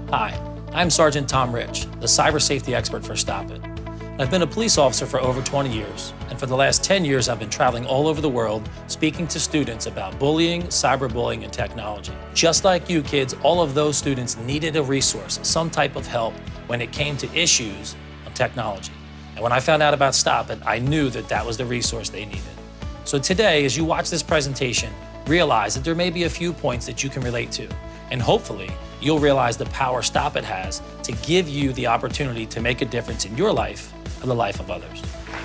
Hi, I'm Sergeant Tom Rich, the cyber safety expert for Stopit. I've been a police officer for over 20 years, and for the last 10 years I've been traveling all over the world speaking to students about bullying, cyberbullying, and technology. Just like you kids, all of those students needed a resource, some type of help when it came to issues on technology. And when I found out about Stopit, I knew that that was the resource they needed. So today, as you watch this presentation, realize that there may be a few points that you can relate to, and hopefully, you'll realize the power Stopit has to give you the opportunity to make a difference in your life and the life of others.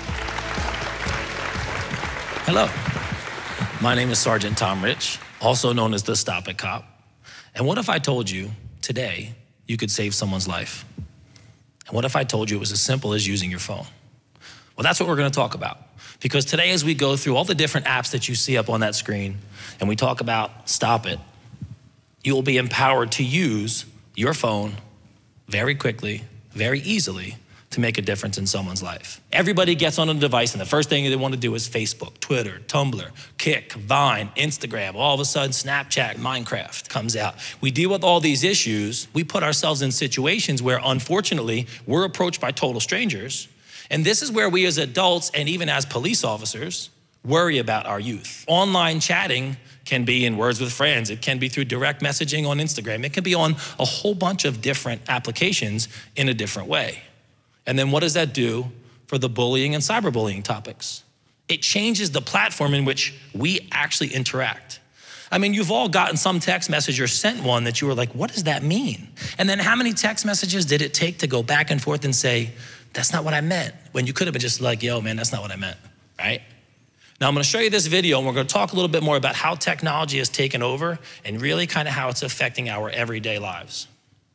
Hello, my name is Sergeant Tom Rich, also known as the Stopit Cop. And what if I told you today you could save someone's life? And what if I told you it was as simple as using your phone? Well, that's what we're gonna talk about. Because today, as we go through all the different apps that you see up on that screen, and we talk about Stopit, you will be empowered to use your phone very quickly, very easily, to make a difference in someone's life. Everybody gets on a device and the first thing they want to do is Facebook, Twitter, Tumblr, Kik, Vine, Instagram. All of a sudden, Snapchat, Minecraft comes out. We deal with all these issues. We put ourselves in situations where, unfortunately, we're approached by total strangers. And this is where we as adults, and even as police officers, worry about our youth. Online chatting can be in words with friends. It can be through direct messaging on Instagram. It can be on a whole bunch of different applications in a different way. And then what does that do for the bullying and cyberbullying topics? It changes the platform in which we actually interact. I mean, you've all gotten some text message or sent one that you were like, what does that mean? And then how many text messages did it take to go back and forth and say, that's not what I meant, when you could have been just like, yo, man, that's not what I meant, right? Now, I'm gonna show you this video, and we're gonna talk a little bit more about how technology has taken over and really kind of how it's affecting our everyday lives.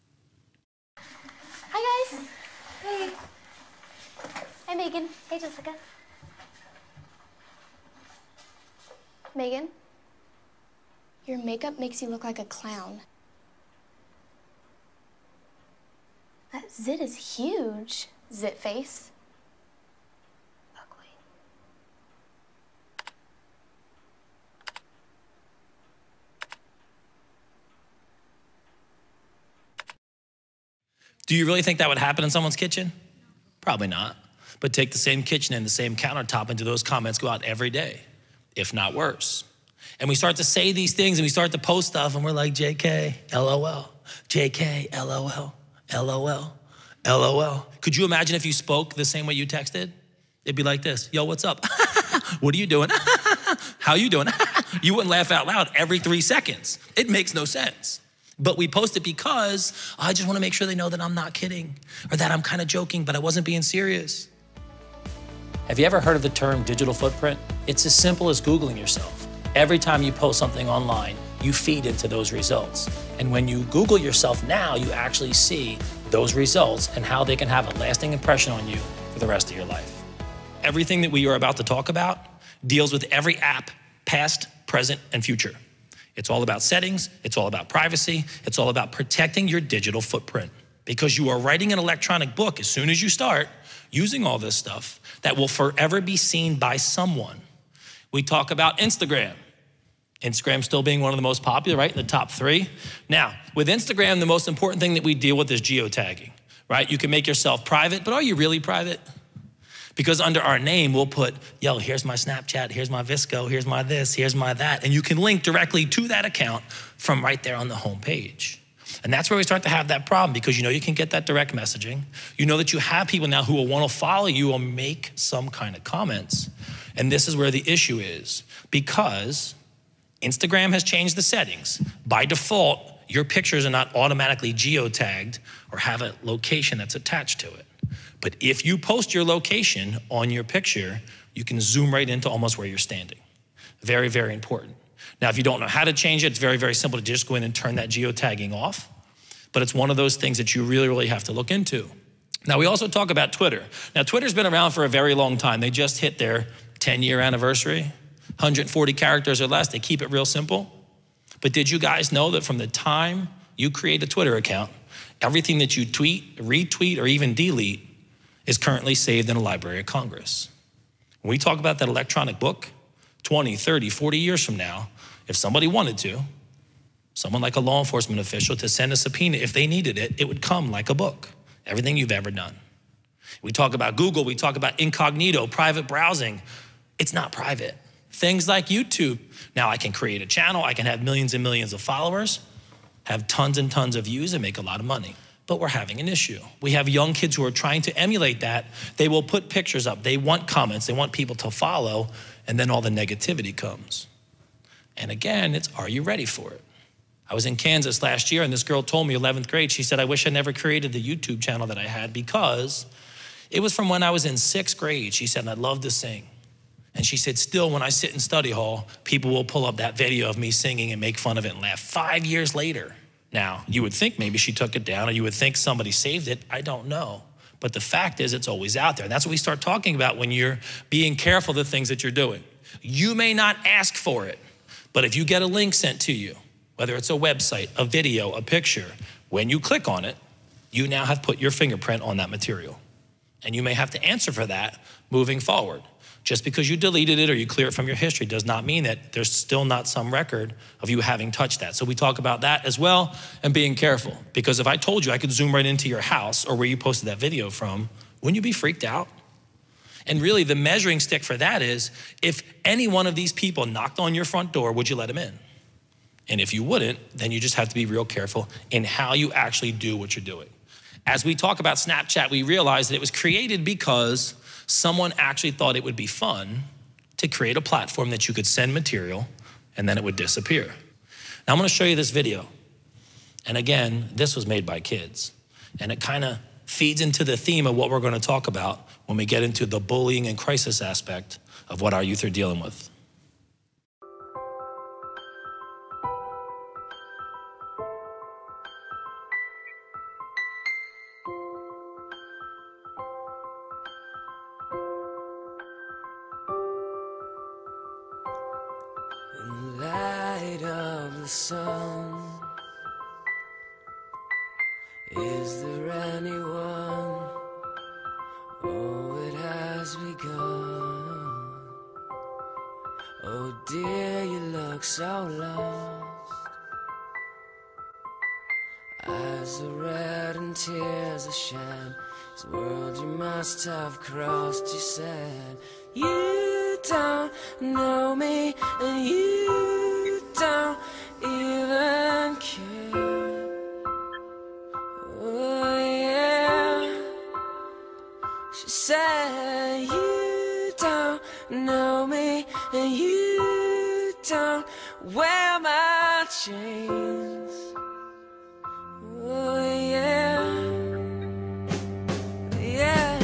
Hi, guys. Hey. Hi, Megan. Hey, Jessica. Megan, your makeup makes you look like a clown. That zit is huge, zit face. Do you really think that would happen in someone's kitchen? Probably not. But take the same kitchen and the same countertop, and do those comments go out every day, if not worse? And we start to say these things and we start to post stuff and we're like, JK, LOL, JK, LOL, LOL, LOL. Could you imagine if you spoke the same way you texted? It'd be like this, yo, what's up? What are you doing? How you doing? You wouldn't laugh out loud every 3 seconds. It makes no sense. But we post it because I just want to make sure they know that I'm not kidding, or that I'm kind of joking, but I wasn't being serious. Have you ever heard of the term digital footprint? It's as simple as Googling yourself. Every time you post something online, you feed into those results. And when you Google yourself now, you actually see those results and how they can have a lasting impression on you for the rest of your life. Everything that we are about to talk about deals with every app, past, present, and future. It's all about settings, it's all about privacy, it's all about protecting your digital footprint. Because you are writing an electronic book as soon as you start using all this stuff that will forever be seen by someone. We talk about Instagram. Instagram still being one of the most popular, right, in the top 3. Now, with Instagram, the most important thing that we deal with is geotagging, right? You can make yourself private, but are you really private? Because under our name, we'll put, yo, here's my Snapchat, here's my Visco, here's my this, here's my that. And you can link directly to that account from right there on the home page. And that's where we start to have that problem, because you know you can get that direct messaging. You know that you have people now who will want to follow you or make some kind of comments. And this is where the issue is, because Instagram has changed the settings. By default, your pictures are not automatically geotagged or have a location that's attached to it. But if you post your location on your picture, you can zoom right into almost where you're standing. Very, very important. Now, if you don't know how to change it, it's very, very simple to just go in and turn that geotagging off. But it's one of those things that you really, really have to look into. Now, we also talk about Twitter. Now, Twitter's been around for a very long time. They just hit their 10-year anniversary, 140 characters or less. They keep it real simple. But did you guys know that from the time you create a Twitter account, everything that you tweet, retweet, or even delete is currently saved in the Library of Congress? When we talk about that electronic book, 20, 30, 40 years from now, if somebody wanted to, someone like a law enforcement official, to send a subpoena. If they needed it, it would come like a book, everything you've ever done. We talk about Google, we talk about incognito, private browsing. It's not private. Things like YouTube. Now I can create a channel, I can have millions and millions of followers, have tons and tons of views and make a lot of money. But we're having an issue. We have young kids who are trying to emulate that. They will put pictures up, they want comments, they want people to follow, and then all the negativity comes. And again, it's, are you ready for it? I was in Kansas last year and this girl told me, 11th grade, she said, I wish I never created the YouTube channel that I had because it was from when I was in 6th grade. She said, and I love to sing. And she said, still, when I sit in study hall, people will pull up that video of me singing and make fun of it and laugh 5 years later. Now, you would think maybe she took it down or you would think somebody saved it. I don't know. But the fact is, it's always out there. And that's what we start talking about when you're being careful of the things that you're doing. You may not ask for it, but if you get a link sent to you, whether it's a website, a video, a picture, when you click on it, you now have put your fingerprint on that material. And you may have to answer for that moving forward. Just because you deleted it or you clear it from your history does not mean that there's still not some record of you having touched that. So we talk about that as well and being careful. Because if I told you I could zoom right into your house or where you posted that video from, wouldn't you be freaked out? And really the measuring stick for that is, if any one of these people knocked on your front door, would you let them in? And if you wouldn't, then you just have to be real careful in how you actually do what you're doing. As we talk about Snapchat, we realize that it was created because someone actually thought it would be fun to create a platform that you could send material and then it would disappear. Now I'm gonna show you this video. And again, this was made by kids. And it kind of feeds into the theme of what we're gonna talk about when we get into the bullying and crisis aspect of what our youth are dealing with. In the light of the sun, is there anyone? Oh, it has begun. Oh dear, you look so lost. Eyes are red and tears are shed. This world you must have crossed, you said. You don't know me and you don't even care. Oh yeah. She said you don't know me and you don't wear my chains. Oh yeah. Yeah.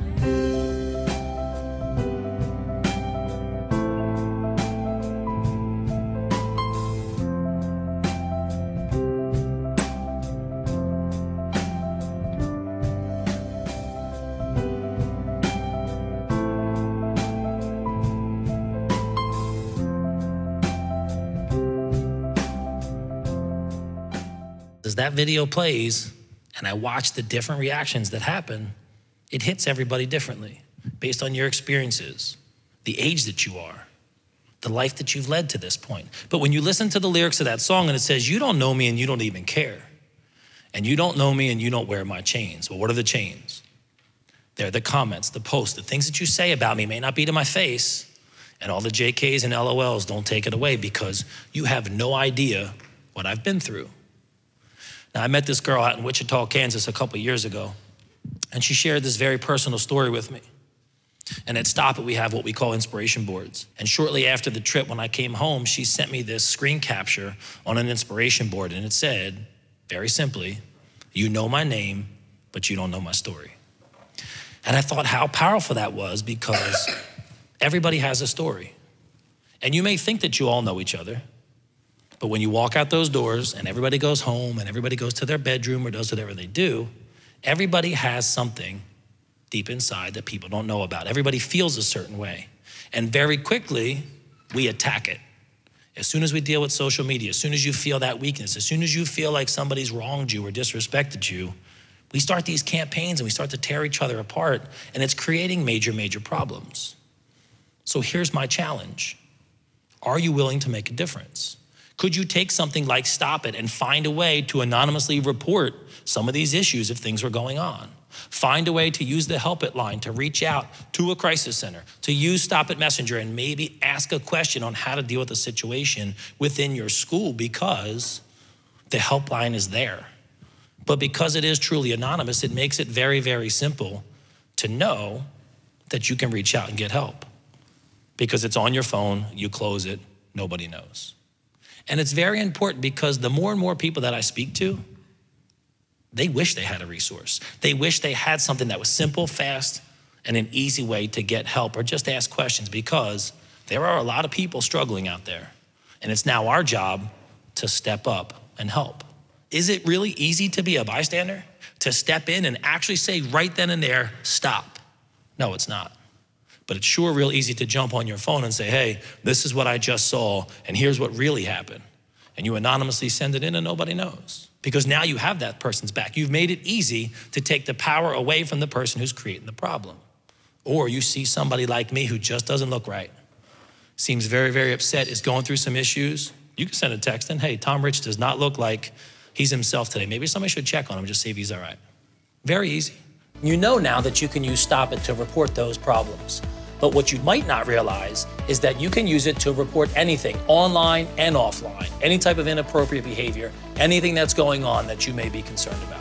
As that video plays and I watch the different reactions that happen, it hits everybody differently based on your experiences, the age that you are, the life that you've led to this point. But when you listen to the lyrics of that song and it says, you don't know me and you don't even care, and you don't know me and you don't wear my chains. Well, what are the chains? They're the comments, the posts, the things that you say about me may not be to my face, and all the JKs and LOLs don't take it away because you have no idea what I've been through. Now, I met this girl out in Wichita, Kansas a couple years ago, and she shared this very personal story with me. And at Stop It, we have what we call inspiration boards. And shortly after the trip, when I came home, she sent me this screen capture on an inspiration board, and it said, very simply, you know my name, but you don't know my story. And I thought how powerful that was, because everybody has a story. And you may think that you all know each other, but when you walk out those doors and everybody goes home and everybody goes to their bedroom or does whatever they do, everybody has something deep inside that people don't know about. Everybody feels a certain way. And very quickly, we attack it. As soon as we deal with social media, as soon as you feel that weakness, as soon as you feel like somebody's wronged you or disrespected you, we start these campaigns and we start to tear each other apart, and it's creating major, major problems. So here's my challenge. Are you willing to make a difference? Could you take something like Stop It and find a way to anonymously report some of these issues if things were going on? Find a way to use the Help It line to reach out to a crisis center, to use Stop It Messenger and maybe ask a question on how to deal with a situation within your school, because the helpline is there. But because it is truly anonymous, it makes it very, very simple to know that you can reach out and get help. Because it's on your phone, you close it, nobody knows. And it's very important because the more and more people that I speak to, they wish they had a resource. They wish they had something that was simple, fast, and an easy way to get help or just ask questions, because there are a lot of people struggling out there. And it's now our job to step up and help. Is it really easy to be a bystander? To step in and actually say right then and there, stop? No, it's not. But it's sure real easy to jump on your phone and say, hey, this is what I just saw, and here's what really happened. And you anonymously send it in and nobody knows. Because now you have that person's back. You've made it easy to take the power away from the person who's creating the problem. Or you see somebody like me who just doesn't look right, seems very, very upset, is going through some issues. You can send a text in, hey, Tom Rich does not look like he's himself today. Maybe somebody should check on him, just see if he's all right. Very easy. You know now that you can use Stop It to report those problems. But what you might not realize is that you can use it to report anything, online and offline, any type of inappropriate behavior, anything that's going on that you may be concerned about.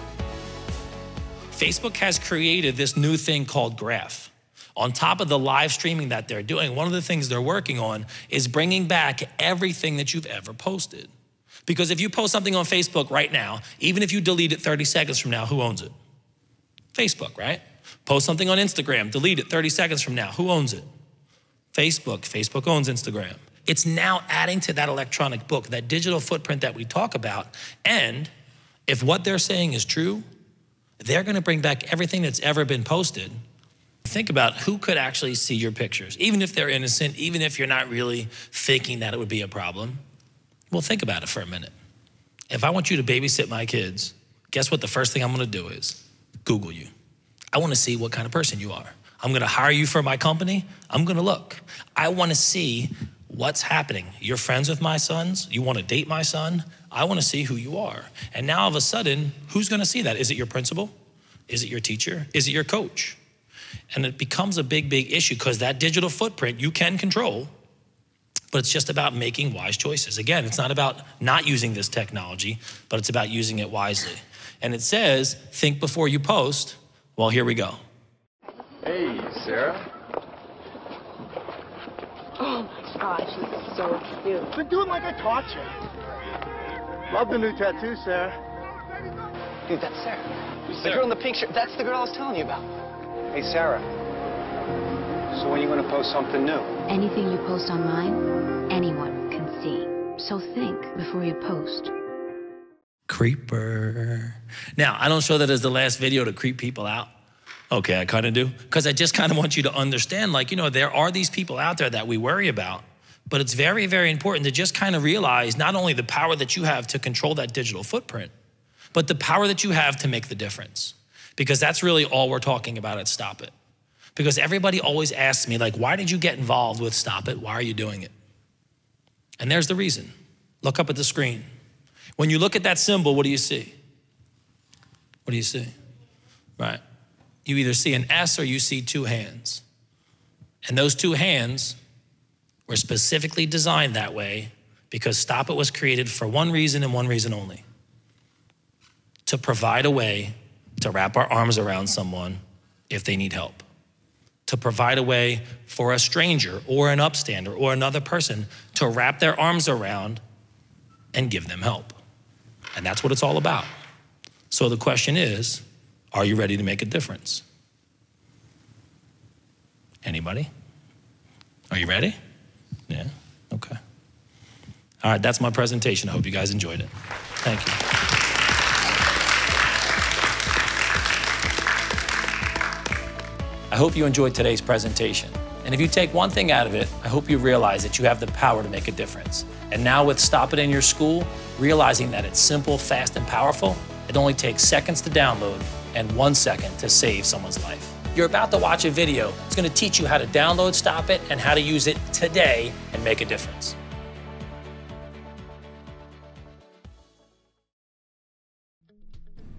Facebook has created this new thing called Graph. On top of the live streaming that they're doing, one of the things they're working on is bringing back everything that you've ever posted. Because if you post something on Facebook right now, even if you delete it 30 seconds from now, who owns it? Facebook, right? Post something on Instagram, delete it 30 seconds from now, who owns it? Facebook. Facebook owns Instagram. It's now adding to that electronic book, that digital footprint that we talk about. And if what they're saying is true, they're gonna bring back everything that's ever been posted. Think about who could actually see your pictures, even if they're innocent, even if you're not really thinking that it would be a problem. Well, think about it for a minute. If I want you to babysit my kids, guess what the first thing I'm gonna do is Google you. I wanna see what kind of person you are. I'm gonna hire you for my company, I'm gonna look. I wanna see what's happening. You're friends with my sons, you wanna date my son, I wanna see who you are. And now all of a sudden, who's gonna see that? Is it your principal? Is it your teacher? Is it your coach? And it becomes a big, big issue because that digital footprint you can control, but it's just about making wise choices. Again, it's not about not using this technology, but it's about using it wisely. And it says, think before you post. Well, here we go. Hey, Sarah. Oh my gosh, he's so cute. Been doing like I taught you. Love the new tattoo, Sarah. Dude, that's Sarah. The girl in the pink shirt. That's the girl I was telling you about. Hey, Sarah. So when are you going to post something new? Anything you post online, anyone can see. So think before you post. Creeper. Now, I don't show that as the last video to creep people out. Okay, I kind of do. Because I just kind of want you to understand, like, you know, there are these people out there that we worry about, but it's very, very important to just kind of realize not only the power that you have to control that digital footprint, but the power that you have to make the difference. Because that's really all we're talking about at Stop It. Because everybody always asks me, like, why did you get involved with Stop It? Why are you doing it? And there's the reason. Look up at the screen. When you look at that symbol, what do you see? What do you see? Right. You either see an S or you see two hands. And those two hands were specifically designed that way because Stop It was created for one reason and one reason only. To provide a way to wrap our arms around someone if they need help. To provide a way for a stranger or an upstander or another person to wrap their arms around and give them help. And that's what it's all about. So the question is, are you ready to make a difference? Anybody? Are you ready? Yeah, okay. All right, that's my presentation. I hope you guys enjoyed it. Thank you. I hope you enjoyed today's presentation. And if you take one thing out of it, I hope you realize that you have the power to make a difference. And now with Stop It in your school, realizing that it's simple, fast, and powerful, it only takes seconds to download and 1 second to save someone's life. You're about to watch a video that's gonna teach you how to download Stop It and how to use it today and make a difference.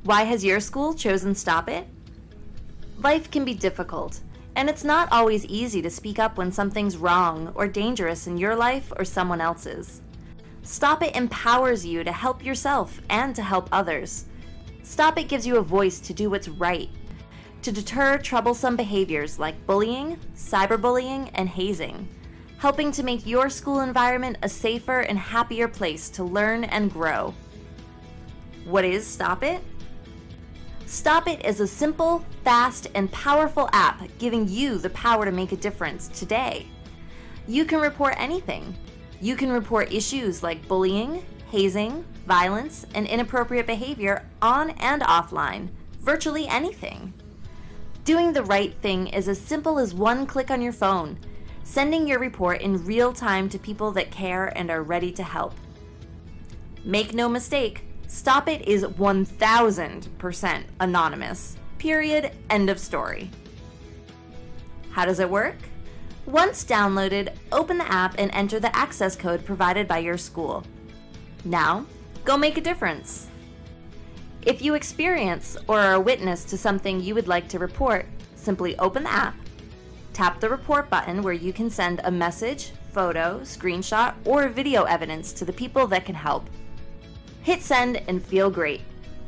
Why has your school chosen Stopit? Life can be difficult, and it's not always easy to speak up when something's wrong or dangerous in your life or someone else's. Stopit empowers you to help yourself and to help others. Stopit gives you a voice to do what's right, to deter troublesome behaviors like bullying, cyberbullying, and hazing, helping to make your school environment a safer and happier place to learn and grow. What is Stopit? Stopit is a simple, fast, and powerful app giving you the power to make a difference today. You can report anything. You can report issues like bullying, hazing, violence, and inappropriate behavior on and offline, virtually anything. Doing the right thing is as simple as one click on your phone, sending your report in real time to people that care and are ready to help. Make no mistake, Stopit is 1000% anonymous. Period. End of story. How does it work? Once downloaded, open the app and enter the access code provided by your school. Now, go make a difference. If you experience or are a witness to something you would like to report, simply open the app, tap the report button where you can send a message, photo, screenshot, or video evidence to the people that can help. Hit send and feel great.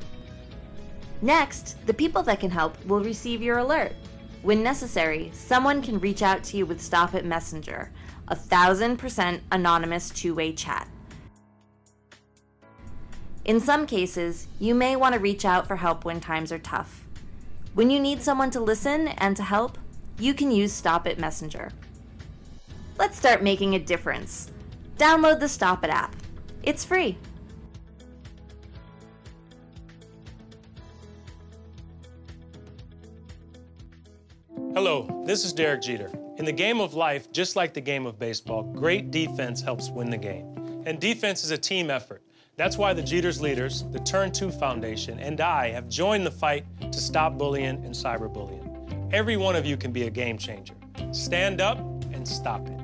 Next, the people that can help will receive your alert. When necessary, someone can reach out to you with Stopit Messenger, 1000% anonymous two-way chat. In some cases, you may want to reach out for help when times are tough. When you need someone to listen and to help, you can use Stopit Messenger. Let's start making a difference. Download the Stopit app. It's free. Hello, this is Derek Jeter. In the game of life, just like the game of baseball, great defense helps win the game. And defense is a team effort. That's why the Jeters Leaders, the Turn 2 Foundation, and I have joined the fight to stop bullying and cyberbullying. Every one of you can be a game changer. Stand up and stop it.